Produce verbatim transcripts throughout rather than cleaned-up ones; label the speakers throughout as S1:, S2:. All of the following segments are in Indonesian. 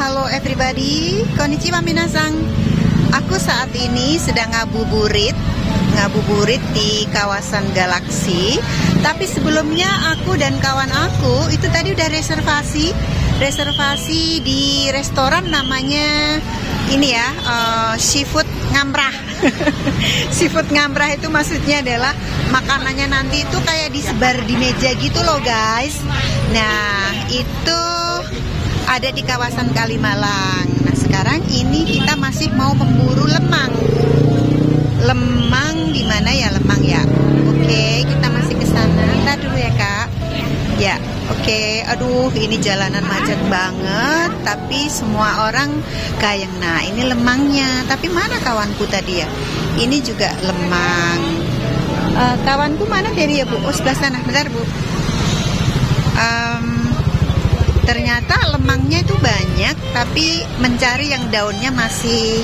S1: halo everybody, konnichiwa minasang. Aku saat ini sedang ngabuburit Ngabuburit di kawasan Galaxy. Tapi sebelumnya aku dan kawan aku itu tadi udah reservasi Reservasi di restoran namanya ini ya, uh, Seafood Ngamrah. Seafood Ngamrah itu maksudnya adalah makanannya nanti itu kayak disebar di meja gitu loh guys. Nah itu ada di kawasan Kalimalang. Nah sekarang ini kita masih mau memburu lemang. Lemang di mana ya lemang ya? Oke, kita masih ke sana. Ntar dulu ya kak. Ya, oke. Aduh, ini jalanan macet banget. Tapi semua orang kayak, nah ini lemangnya. Tapi mana kawanku tadi ya? Ini juga lemang. Uh, kawanku mana dari ya bu? Oh sebelah sana. Bentar bu. Um, ternyata lemangnya itu banyak, tapi mencari yang daunnya masih.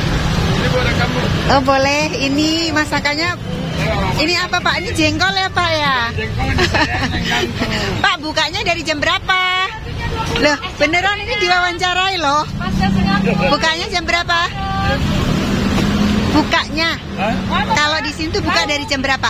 S1: Oh boleh, ini masakannya. Ini apa pak? Ini jengkol ya pak ya? Pak bukanya dari jam berapa? Loh beneran ini diwawancarai loh. Bukanya jam berapa? Bukanya kalau di sini tuh buka dari jam berapa?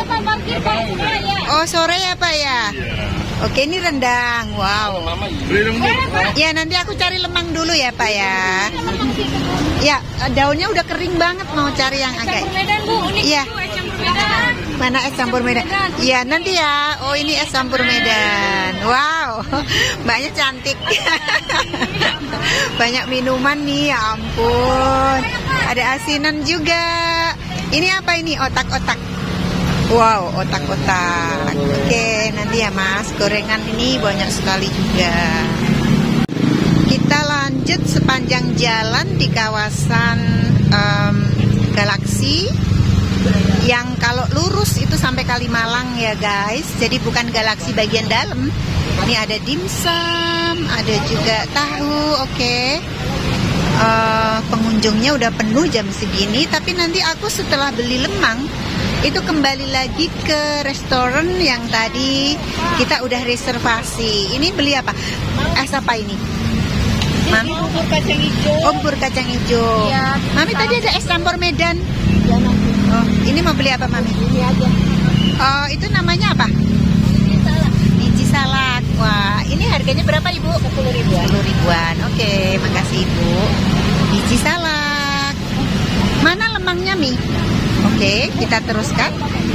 S1: Oh sore ya pak ya? Oke ini rendang. Wow. Ya nanti aku cari lemang dulu ya pak ya. Ya daunnya udah kering banget, mau cari yang agak. Iya. Mana es campur Medan? Iya nanti ya. Oh ini es campur Medan. Wow, mbaknya cantik. Banyak minuman nih, ya ampun. Ada asinan juga. Ini apa ini? Otak-otak. Wow, otak-otak. Oke, nanti ya mas. Gorengan ini banyak sekali juga. Kita lanjut sepanjang jalan di kawasan um, Galaxy. Yang kalau lurus itu sampai Kalimalang ya guys. Jadi bukan Galaxy bagian dalam. Ini ada dimsum, ada juga tahu. Oke okay. uh, Pengunjungnya udah penuh jam segini. Tapi nanti aku setelah beli lemang itu kembali lagi ke restoran yang tadi kita udah reservasi. Ini beli apa? Es apa ini? Mami? Bubur kacang hijau. Oh bubur kacang hijau ya, Mami tadi ada es campur Medan ya, nanti. Oh, ini mau beli apa Mami? Ini aja. Oh, itu namanya apa? Biji salak. Biji salak. Wah, ini harganya berapa Ibu? sepuluh ribuan. sepuluh ribuan. Oke, makasih Ibu. Biji salak. Mana lemangnya Mi? Oke, kita teruskan.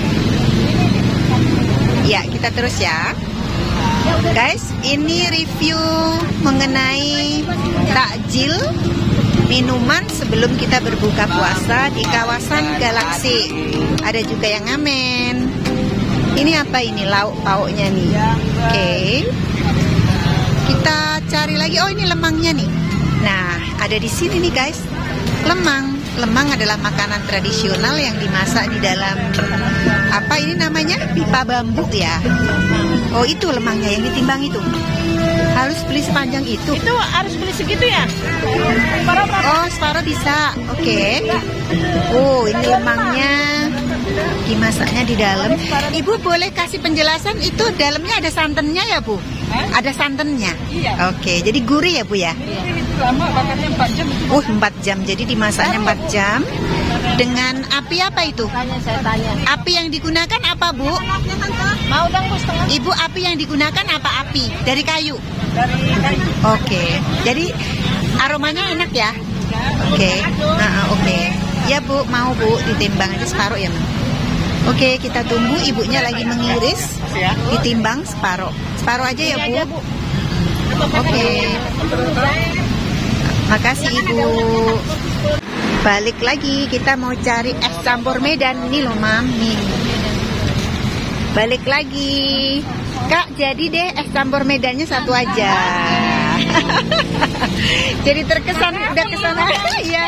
S1: Ya, kita terus ya. Guys, ini review mengenai takjil minuman sebelum kita berbuka puasa di kawasan Galaxy. Ada juga yang ngamen. Ini apa ini lauk pauknya nih? Oke. Okay. Kita cari lagi. Oh, ini lemangnya nih. Nah, ada di sini nih, guys. Lemang. Lemang adalah makanan tradisional yang dimasak di dalam apa ini namanya? Pipa bambu ya. Oh, itu lemangnya yang ditimbang itu. Harus beli sepanjang itu.
S2: Itu harus beli segitu ya?
S1: Oh, separuh bisa. Oke. Okay. Oh, ini lemangnya dimasaknya di dalam. Ibu boleh kasih penjelasan itu dalamnya ada santannya ya, Bu? Ada santannya.
S2: Iya.
S1: Oke, okay. Jadi gurih ya, Bu ya?
S2: Lama bakarnya empat jam.
S1: Uh, empat jam. Jadi dimasaknya empat jam. Dengan api apa itu?
S2: Tanya, saya tanya.
S1: Api yang digunakan apa, Bu?
S2: Mau dong, Bu, setengah.
S1: Ibu, api yang digunakan apa api? Dari kayu?
S2: Dari kayu.
S1: Oke. Okay. Jadi aromanya enak ya? Oke. Okay. Nah, oke. Okay. Ya, Bu, mau Bu ditimbang aja separuh ya, Ma? Oke, okay, kita tunggu ibunya lagi mengiris. Ditimbang separuh. Separuh aja ya, Bu? Oke. Okay. Makasih Ibu. Balik lagi, kita mau cari es campur Medan. Nih loh Mami. Balik lagi. Kak, jadi deh es campur Medannya satu aja. Jadi terkesan udah kesana. Iya.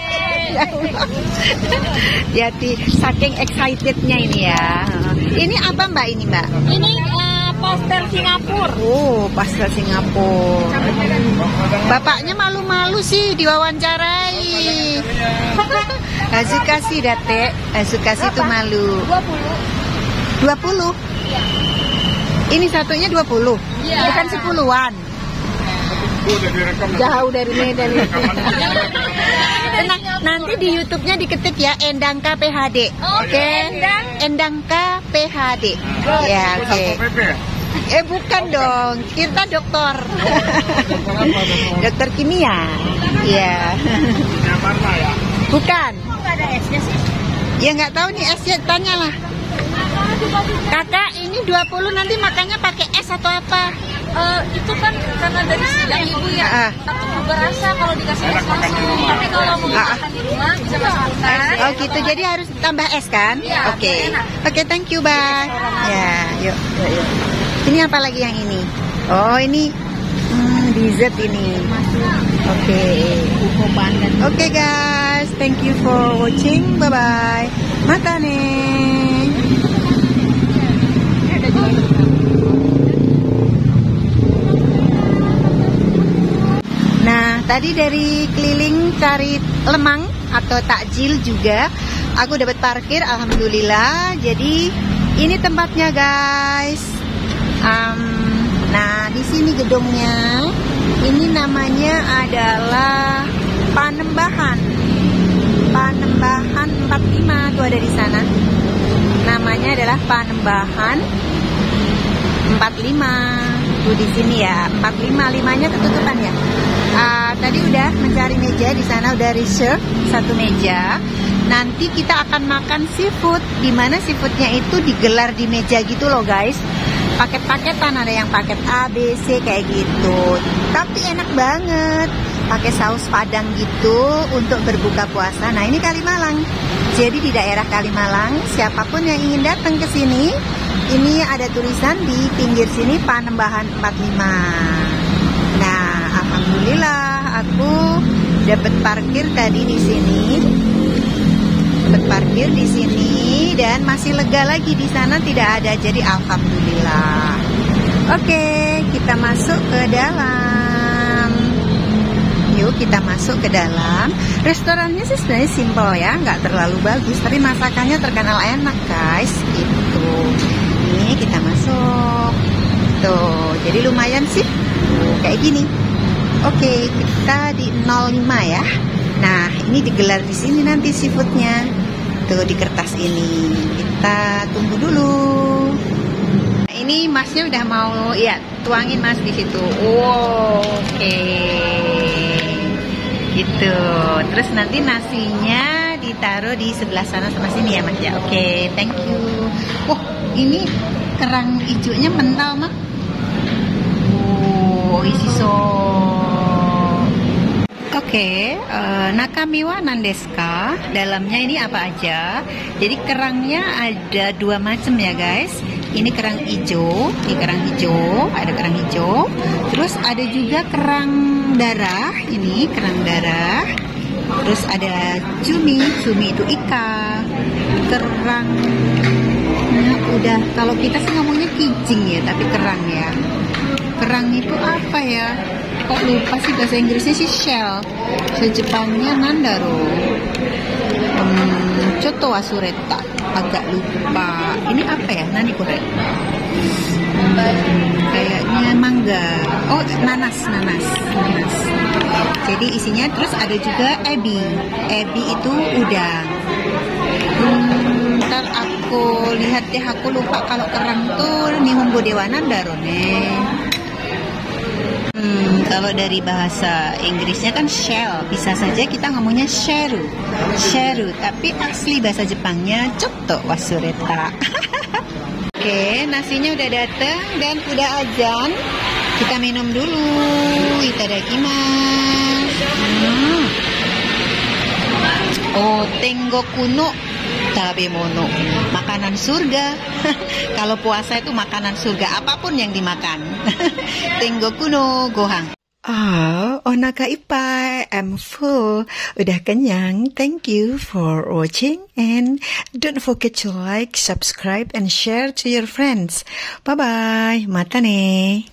S1: Ya, saking excitednya ini ya. Ini apa Mbak ini Mbak?
S2: Ini uh, pastel Singapura.
S1: Oh, pastel Singapura. Bapaknya malu-malu sih diwawancarai. Azukasi date, Azukasi tuh malu.
S2: dua puluh.
S1: dua puluh. Ini satunya dua puluh.
S2: Ya.
S1: Bukan sepuluhan. Jauh dari Medan ini. Tenang, nanti di YouTube-nya diketik ya Endangka P H D. Oke. Endangka P H D. Ya, oke. Eh bukan dong, kita dokter. Dokter kimia. Iya. Bukan.
S2: Nggak ada esnya sih.
S1: Ya nggak tahu nih esnya, tanyalah. Kakak ini dua puluh nanti makannya pakai es atau apa?
S2: Eh, itu kan karena dari siang ibu ya,
S1: Ah, ah.
S2: takut berubah rasa kalau dikasih es langsung. Tapi kalau mau
S1: Ah, ah.
S2: makan di rumah bisa masuk kulkas.
S1: Oh gitu, jadi harus tambah es kan?
S2: Iya,
S1: Oke.
S2: enak.
S1: Oke, thank you, bye. Ya, yuk, yuk, yuk. Ini apa lagi yang ini? Oh, ini hmm, dessert ini. Oke. Oke guys, thank you for watching. Bye bye. Mata nih. Nah, tadi dari keliling cari lemang atau takjil juga, aku dapat parkir, alhamdulillah. Jadi ini tempatnya guys. Um, nah, di sini gedungnya. Ini namanya adalah Panembahan. Panembahan empat puluh lima tuh ada di sana. Namanya adalah Panembahan empat puluh lima. Tuh di sini ya, empat puluh lima, limanya ketutupan ya. Uh, tadi udah mencari meja di sana, udah reserve satu meja. Nanti kita akan makan seafood, di mana seafoodnya itu digelar di meja gitu loh guys. Paket-paketan, ada yang paket A, B, C kayak gitu. Tapi enak banget, pakai saus padang gitu untuk berbuka puasa. Nah ini Kalimalang. Jadi di daerah Kalimalang, siapapun yang ingin datang ke sini, ini ada tulisan di pinggir sini Panembahan empat puluh lima. Nah, alhamdulillah aku dapat parkir tadi di sini. Dapat parkir di sini dan masih lega lagi, di sana tidak ada. Jadi alhamdulillah. Oke, kita masuk ke dalam. Yuk kita masuk ke dalam. Restorannya sih sebenarnya simple ya, nggak terlalu bagus, tapi masakannya terkenal enak guys. Gitu. Ini kita masuk. Tuh, jadi lumayan sih. Tuh, kayak gini. Oke, kita di nol lima ya. Nah, ini digelar di sini nanti seafoodnya. Tuh di kertas ini. Kita tunggu dulu. Nah, ini masnya udah mau, ya tuangin mas di situ. Wow, oke. Gitu. Terus nanti nasinya ditaruh di sebelah sana sama sini ya mas ya. Oke, thank you. Wah, ini kerang hijaunya mental mah. Oh, isi so. Oke, okay, uh, nakamiwa nandeska, dalamnya ini apa aja? Jadi kerangnya ada dua macam ya guys. Ini kerang hijau, ini kerang hijau, ada kerang hijau. Terus ada juga kerang darah, ini kerang darah. Terus ada cumi, cumi itu ika. Kerang, nah, udah kalau kita sih ngomongnya kijing ya, tapi kerang ya. Kerang itu apa ya? Kok lupa sih bahasa Inggrisnya sih shell. Sejepangnya nandaro. Hmm, coto wasureta. Agak lupa. Ini apa ya? Nani kore? Hmm, kayaknya mangga. Oh, nanas, nanas, nanas. Jadi isinya terus ada juga ebi. Ebi itu udang. Hmm, ntar aku lihat deh, aku lupa kalau kerang tuh nihongo dewa nandaro ne. Hmm, kalau dari bahasa Inggrisnya kan shell, bisa saja kita ngomongnya sheru, sheru, tapi asli bahasa Jepangnya coto wasureta. Oke, nasinya udah datang dan udah azan. Kita minum dulu. Itadakimasu. Hmm. Oh, tengoku no tabemono, makanan surga. Kalau puasa itu makanan surga, apapun yang dimakan. Tengoku no gohan. Ah, oh, onaka ippai, I'm full. Udah kenyang. Thank you for watching and don't forget to like, subscribe and share to your friends. Bye bye. Mata ne.